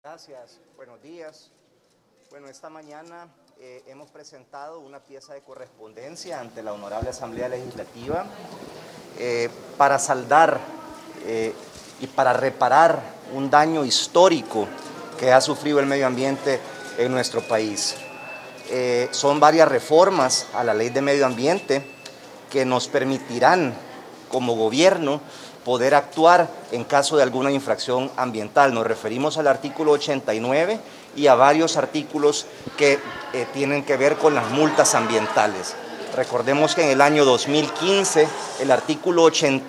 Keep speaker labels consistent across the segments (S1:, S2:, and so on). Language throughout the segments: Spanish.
S1: Gracias, buenos días. Bueno, esta mañana hemos presentado una pieza de correspondencia ante la Honorable Asamblea Legislativa para saldar y para reparar un daño histórico que ha sufrido el medio ambiente en nuestro país. Son varias reformas a la Ley de Medio Ambiente que nos permitirán, como gobierno, poder actuar en caso de alguna infracción ambiental. Nos referimos al artículo 89 y a varios artículos que tienen que ver con las multas ambientales. Recordemos que en el año 2015 el artículo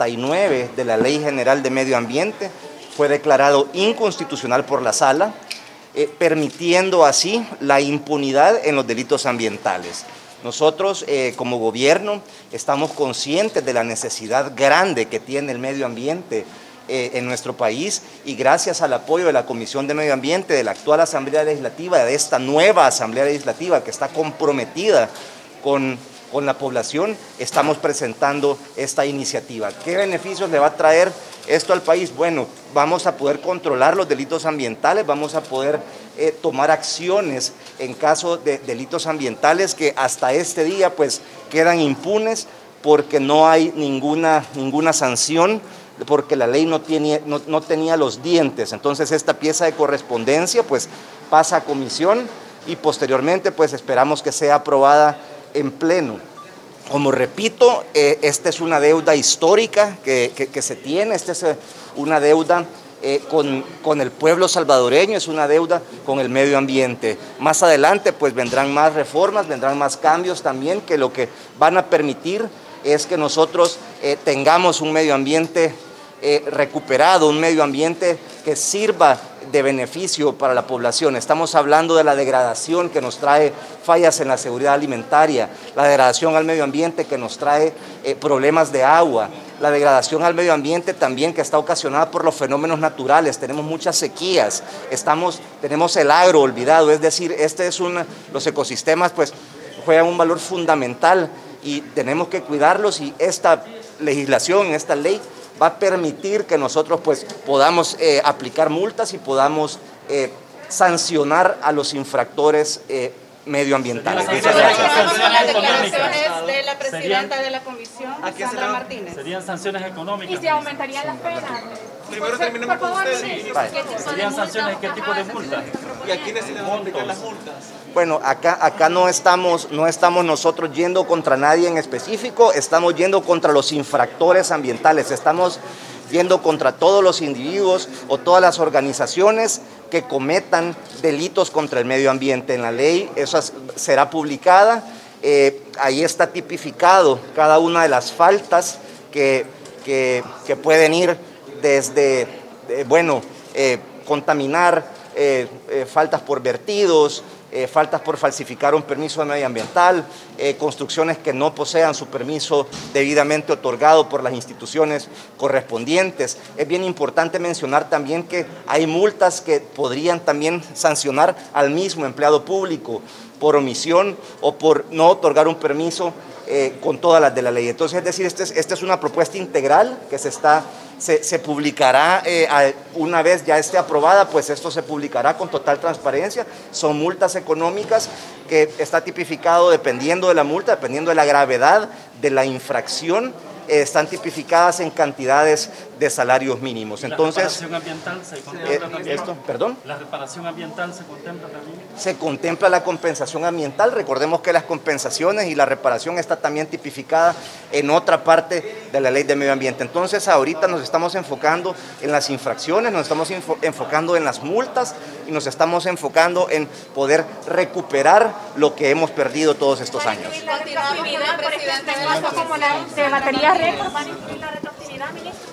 S1: 89 de la Ley General de Medio Ambiente fue declarado inconstitucional por la Sala, permitiendo así la impunidad en los delitos ambientales. Nosotros, como gobierno, estamos conscientes de la necesidad grande que tiene el medio ambiente en nuestro país, y gracias al apoyo de la Comisión de Medio Ambiente, de la actual Asamblea Legislativa, de esta nueva Asamblea Legislativa que está comprometida con la población, estamos presentando esta iniciativa. ¿Qué beneficios le va a traer esto al país? Bueno, vamos a poder controlar los delitos ambientales, vamos a poder tomar acciones en caso de delitos ambientales que hasta este día pues quedan impunes porque no hay ninguna sanción, porque la ley no tenía los dientes. Entonces esta pieza de correspondencia pues pasa a comisión y posteriormente pues esperamos que sea aprobada en pleno. Como repito, esta es una deuda histórica que se tiene, esta es una deuda con el pueblo salvadoreño, es una deuda con el medio ambiente. Más adelante pues vendrán más reformas, vendrán más cambios también, que lo que van a permitir es que nosotros tengamos un medio ambiente recuperado, un medio ambiente que sirva de beneficio para la población. Estamos hablando de la degradación que nos trae fallas en la seguridad alimentaria, la degradación al medio ambiente que nos trae problemas de agua, la degradación al medio ambiente también que está ocasionada por los fenómenos naturales. Tenemos muchas sequías, tenemos el agro olvidado, es decir, los ecosistemas pues juegan un valor fundamental y tenemos que cuidarlos, y esta legislación, esta ley, va a permitir que nosotros pues podamos aplicar multas y podamos sancionar a los infractores medioambientales. Muchas gracias.
S2: Las declaraciones de la presidenta de la comisión, Sandra Martínez.
S3: Serían sanciones económicas.
S2: ¿Y se aumentarían las penas?
S4: Primero terminemos con ustedes.
S3: ¿Serían sanciones? ¿Qué tipo de multas?
S4: ¿Y a quiénes se les van a aplicar las multas?
S1: Bueno, acá no estamos nosotros yendo contra nadie en específico, estamos yendo contra los infractores ambientales, estamos yendo contra todos los individuos o todas las organizaciones que cometan delitos contra el medio ambiente. En la ley eso será publicada, ahí está tipificado cada una de las faltas que pueden ir desde, contaminar, faltas por vertidos, faltas por falsificar un permiso medioambiental, construcciones que no posean su permiso debidamente otorgado por las instituciones correspondientes. Es bien importante mencionar también que hay multas que podrían también sancionar al mismo empleado público por omisión o por no otorgar un permiso con todas las de la ley. Entonces, es decir, esta es una propuesta integral que se publicará una vez ya esté aprobada, pues esto se publicará con total transparencia. Son multas económicas que está tipificado dependiendo de la multa, dependiendo de la gravedad de la infracción, están tipificadas en cantidades de salarios mínimos. Entonces,
S3: ¿la reparación ambiental se contempla también?
S1: ¿Perdón?
S3: ¿La reparación ambiental se contempla también?
S1: Se contempla la compensación ambiental. Recordemos que las compensaciones y la reparación está también tipificada en otra parte de la Ley de Medio Ambiente. Entonces, ahorita nos estamos enfocando en las infracciones, nos estamos enfocando en las multas y nos estamos enfocando en poder recuperar lo que hemos perdido todos estos años.
S2: ¿La retroactividad, por ejemplo, en casos como la de baterías récord, van a incluir la retroactividad, ministro?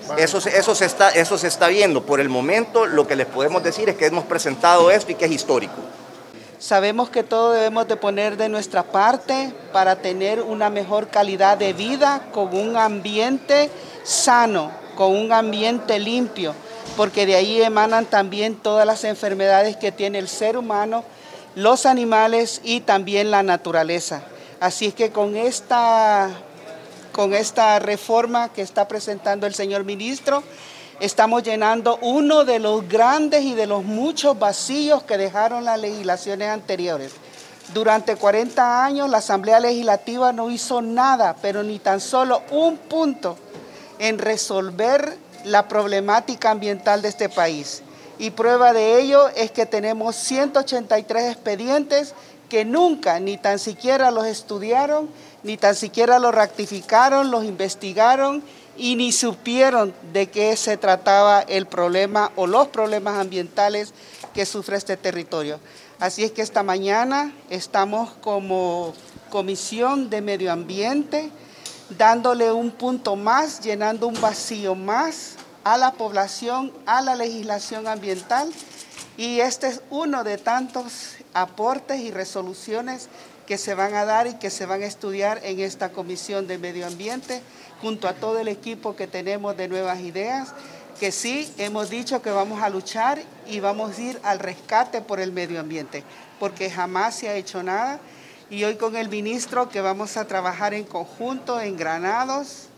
S1: Eso se está viendo. Por el momento, lo que les podemos decir es que hemos presentado esto y que es histórico.
S5: Sabemos que todos debemos de poner de nuestra parte para tener una mejor calidad de vida con un ambiente sano, con un ambiente limpio, porque de ahí emanan también todas las enfermedades que tiene el ser humano, los animales y también la naturaleza. Así es que con esta reforma que está presentando el señor ministro, estamos llenando uno de los grandes y de los muchos vacíos que dejaron las legislaciones anteriores. Durante 40 años la Asamblea Legislativa no hizo nada, pero ni tan solo un punto en resolver la problemática ambiental de este país. Y prueba de ello es que tenemos 183 expedientes que nunca, ni tan siquiera los estudiaron, ni tan siquiera los rectificaron, los investigaron y ni supieron de qué se trataba el problema o los problemas ambientales que sufre este territorio. Así es que esta mañana estamos como Comisión de Medio Ambiente dándole un punto más, llenando un vacío más a la población, a la legislación ambiental, y este es uno de tantos aportes y resoluciones que se van a dar y que se van a estudiar en esta Comisión de Medio Ambiente, junto a todo el equipo que tenemos de Nuevas Ideas, que sí hemos dicho que vamos a luchar y vamos a ir al rescate por el medio ambiente, porque jamás se ha hecho nada. Y hoy con el ministro que vamos a trabajar en conjunto en Granados,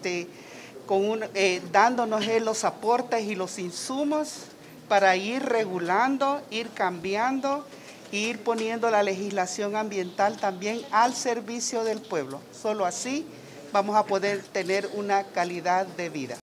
S5: dándonos los aportes y los insumos para ir regulando, ir cambiando, e ir poniendo la legislación ambiental también al servicio del pueblo. Solo así vamos a poder tener una calidad de vida.